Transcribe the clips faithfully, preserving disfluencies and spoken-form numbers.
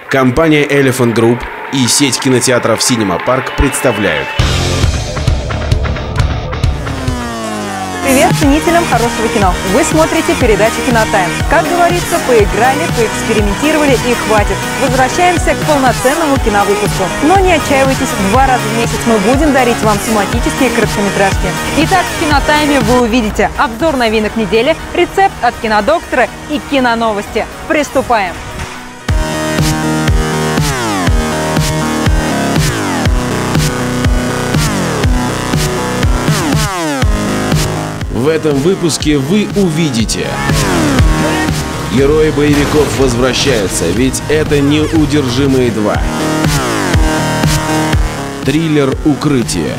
Компания Elephant Group и сеть кинотеатров Cinema Park представляют. Привет ценителям хорошего кино! Вы смотрите передачу «Кинотайм». Как говорится, поиграли, поэкспериментировали и хватит. Возвращаемся к полноценному киновыпуску. Но не отчаивайтесь, два раза в месяц мы будем дарить вам тематические короткометражки. Итак, в «Кинотайме» вы увидите обзор новинок недели, рецепт от кинодоктора и киноновости. Приступаем! В этом выпуске вы увидите: герои боевиков возвращаются, ведь это «Неудержимые два». Триллер «Укрытие».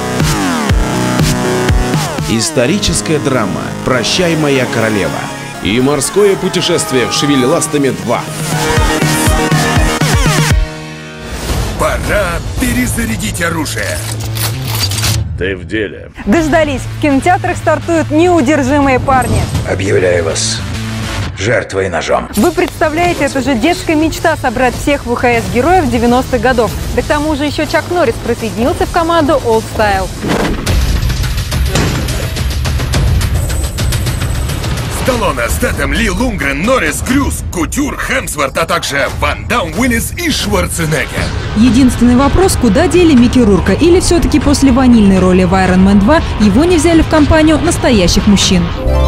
Историческая драма «Прощай, моя королева». И морское путешествие в Шевелеластами два. Пора перезарядить оружие. Ты в деле. Дождались. В кинотеатрах стартуют «Неудержимые парни». Объявляю вас жертвой ножом. Вы представляете, это же детская мечта собрать всех вэ ха эс-героев девяностых годов. Да к тому же еще Чак Норрис присоединился в команду Old Style. Сталлоне, Стэтэм, Ли, Лунгрен, Норрис, Крюс, Кутюр, Хемсворт, а также Ван Дам, Уиллис и Шварценеггер. Единственный вопрос, куда дели Микки Рурка? Или все-таки после ванильной роли в Iron Man два его не взяли в компанию настоящих мужчин?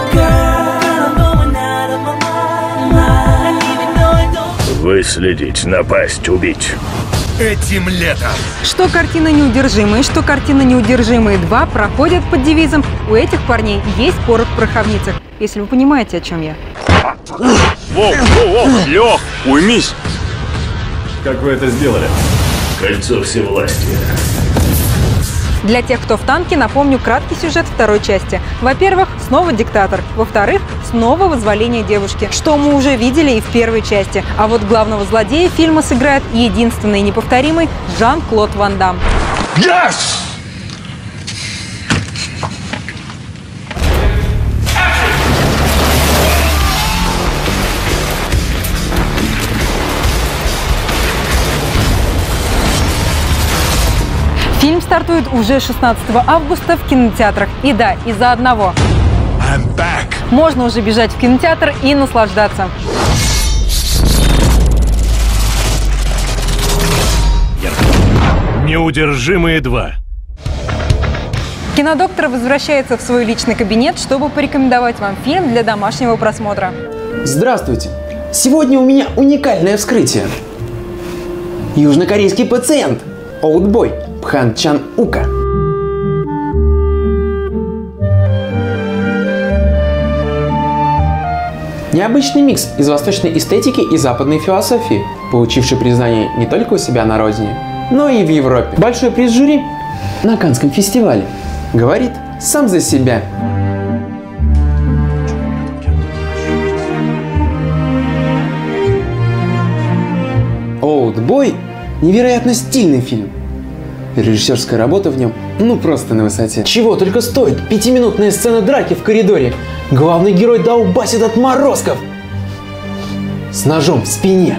Выследить, напасть, убить. Этим летом. Что картина «Неудержимые», что картина «Неудержимые два» проходят под девизом «У этих парней есть порох в пороховницах». Если вы понимаете, о чем я. Воу, воу, воу, Лёх, уймись. Как вы это сделали? Кольцо всевластия. Для тех, кто в танке, напомню краткий сюжет второй части. Во-первых, снова диктатор. Во-вторых, снова вызволение девушки, что мы уже видели и в первой части. А вот главного злодея фильма сыграет единственный и неповторимый Жан-Клод Ван Дам. Yes! Фильм стартует уже шестнадцатого августа в кинотеатрах. И да, из-за одного. I'm back. Можно уже бежать в кинотеатр и наслаждаться. Неудержимые два. Кинодоктор возвращается в свой личный кабинет, чтобы порекомендовать вам фильм для домашнего просмотра. Здравствуйте! Сегодня у меня уникальное вскрытие. Южнокорейский пациент Олдбой Пхан Чан Ука. Необычный микс из восточной эстетики и западной философии, получивший признание не только у себя на родине, но и в Европе. Большой приз жюри на Каннском фестивале говорит сам за себя. «Олдбой» – невероятно стильный фильм. Режиссерская работа в нем ну просто на высоте. Чего только стоит пятиминутная сцена драки в коридоре. Главный герой долбасит отморозков с ножом в спине.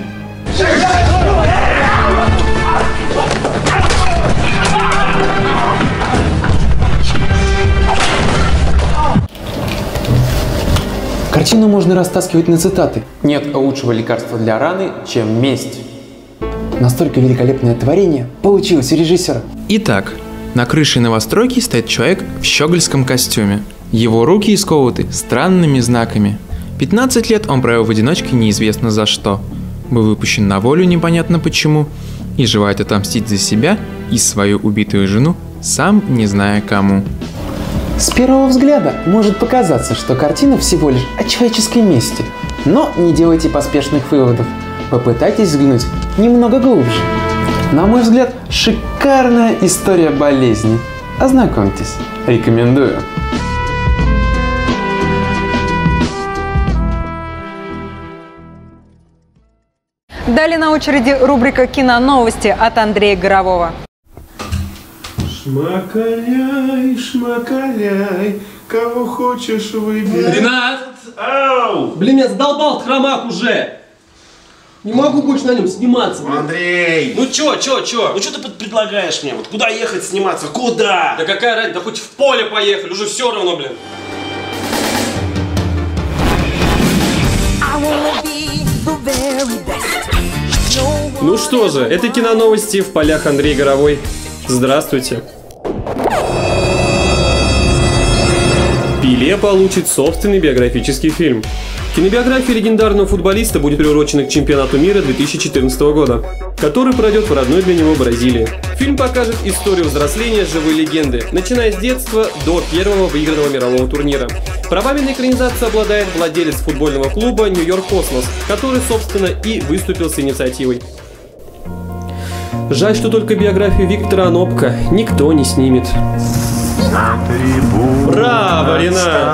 Картину можно растаскивать на цитаты. Нет лучшего лекарства для раны, чем месть. Настолько великолепное творение получилось у режиссера. Итак, на крыше новостройки стоит человек в щегольском костюме. Его руки исколоты странными знаками. пятнадцать лет он провел в одиночке неизвестно за что. Был выпущен на волю непонятно почему и желает отомстить за себя и свою убитую жену, сам не зная кому. С первого взгляда может показаться, что картина всего лишь о человеческой мести. Но не делайте поспешных выводов. Попытайтесь взглянуть немного глубже. На мой взгляд, шикарная история болезни. Ознакомьтесь. Рекомендую. Далее на очереди рубрика «Киноновости» от Андрея Горового. Шмакаляй, шмакаляй, кого хочешь выбирай. Ренат! Ау! Блин, меня задолбал хромак уже! Не могу больше на нем сниматься. Андрей! Ну чё, чё, чё? Ну что ты предлагаешь мне? Вот куда ехать сниматься? Куда? Да какая разница? Да хоть в поле поехали, уже все равно, блин. Ну что же, это киноновости в полях Андрей Горовой. Здравствуйте. Пеле получит собственный биографический фильм. Кинобиография легендарного футболиста будет приурочена к чемпионату мира две тысячи четырнадцатого года, который пройдет в родной для него Бразилии. Фильм покажет историю взросления живой легенды, начиная с детства до первого выигранного мирового турнира. Правами на экранизацию обладает владелец футбольного клуба Нью-Йорк Космос, который, собственно, и выступил с инициативой. Жаль, что только биографию Виктора Анопко никто не снимет. Браво, Ренат!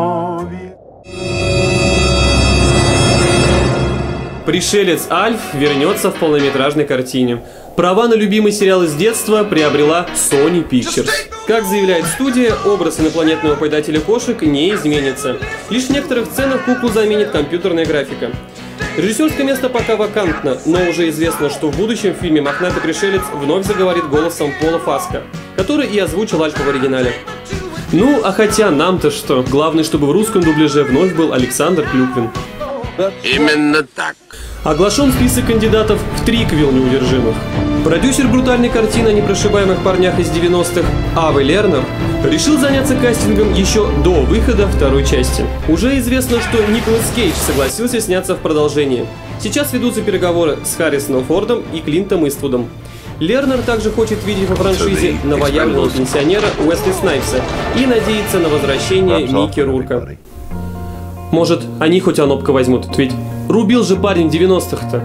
Пришелец Альф вернется в полнометражной картине. Права на любимый сериал из детства приобрела Sony Pictures. Как заявляет студия, образ инопланетного поедателя кошек не изменится. Лишь в некоторых сценах куклу заменит компьютерная графика. Режиссерское место пока вакантно, но уже известно, что в будущем фильме мохнатый пришелец вновь заговорит голосом Пола Фаска, который и озвучил Альфа в оригинале. Ну, а хотя нам-то что? Главное, чтобы в русском дубляже вновь был Александр Клюквин. Именно так. Оглашен список кандидатов в триквел «Неудержимых». Продюсер брутальной картины о непрошибаемых парнях из девяностых Аве Лернер решил заняться кастингом еще до выхода второй части. Уже известно, что Николас Кейдж согласился сняться в продолжении. Сейчас ведутся переговоры с Харрисоном Фордом и Клинтом Иствудом. Лернер также хочет видеть во франшизе новоявленного пенсионера Уэсли Снайпса и надеется на возвращение Микки Рурка. Может, они хоть Анопко возьмут, ведь рубил же парень в девяностых-то.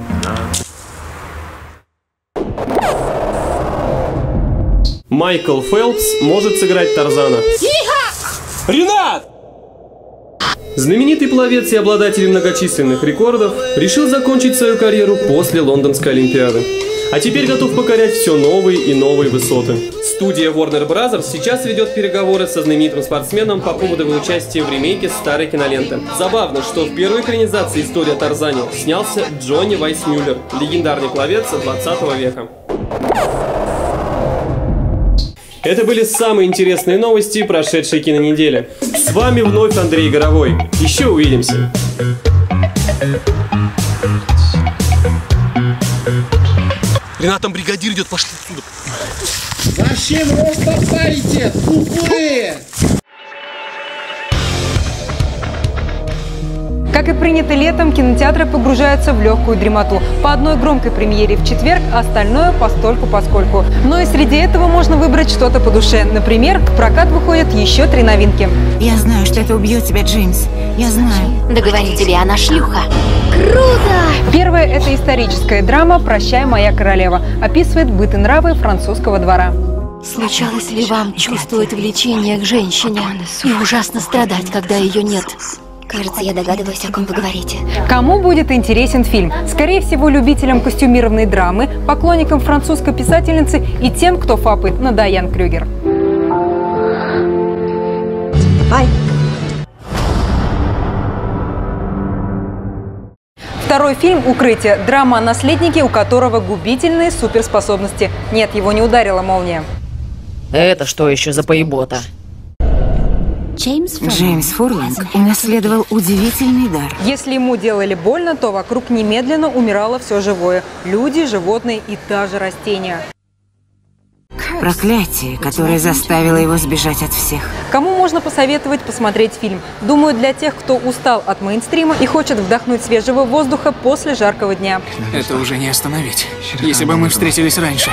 Майкл Фелпс может сыграть Тарзана. Ренат! Знаменитый пловец и обладатель многочисленных рекордов решил закончить свою карьеру после Лондонской Олимпиады. А теперь готов покорять все новые и новые высоты. Студия Warner Bros. Сейчас ведет переговоры со знаменитым спортсменом по поводу его участия в ремейке старой киноленты. Забавно, что в первой экранизации истории о Тарзане снялся Джонни Вайсмюллер, легендарный пловец двадцатого века. Это были самые интересные новости прошедшей кинонедели. С вами вновь Андрей Горовой. Еще увидимся. Ренат, там бригадир идет, пошли отсюда. Зачем роста ставите, тупые? Как и принято летом, кинотеатры погружаются в легкую дремоту. По одной громкой премьере в четверг, остальное постольку-поскольку. Но и среди этого можно выбрать что-то по душе. Например, в прокат выходят еще три новинки. Я знаю, что это убьет тебя, Джеймс. Я знаю. Да говорю тебе, она шлюха. Круто! Первая – это историческая драма «Прощай, моя королева». Описывает быт и нравы французского двора. Случалось ли вам чувствовать влечение к женщине и ужасно страдать, когда ее нет? Кажется, я догадываюсь, о ком вы говорите. Кому будет интересен фильм? Скорее всего, любителям костюмированной драмы, поклонникам французской писательницы и тем, кто фапает на Дайан Крюгер. Ай. Второй фильм «Укрытие». Драма о наследнике, у которого губительные суперспособности. Нет, его не ударила молния. Это что еще за поебота? Джеймс Фурлинг унаследовал удивительный дар. Если ему делали больно, то вокруг немедленно умирало все живое. Люди, животные и даже растения. Проклятие, которое заставило его сбежать от всех. Кому можно посоветовать посмотреть фильм? Думаю, для тех, кто устал от мейнстрима и хочет вдохнуть свежего воздуха после жаркого дня. Это уже не остановить. Если бы мы встретились раньше.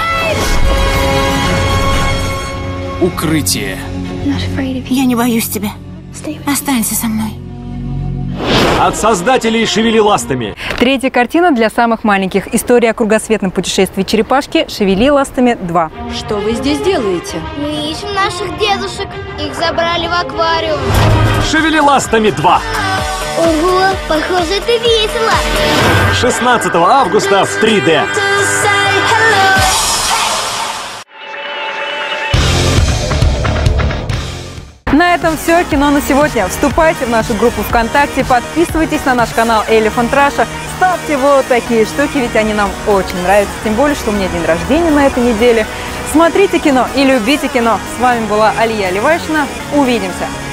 Укрытие. Я не боюсь тебя. Останься со мной. От создателей «Шевели ластами». Третья картина для самых маленьких. История о кругосветном путешествии черепашки «Шевели ластами два». Что вы здесь делаете? Мы ищем наших дедушек. Их забрали в аквариум. «Шевели ластами два». Ого, похоже, это весело. шестнадцатого августа в три дэ. На этом все. Кино на сегодня. Вступайте в нашу группу ВКонтакте, подписывайтесь на наш канал Elephant Russia, ставьте вот такие штуки, ведь они нам очень нравятся. Тем более, что у меня день рождения на этой неделе. Смотрите кино и любите кино. С вами была Алия Ливайшина. Увидимся!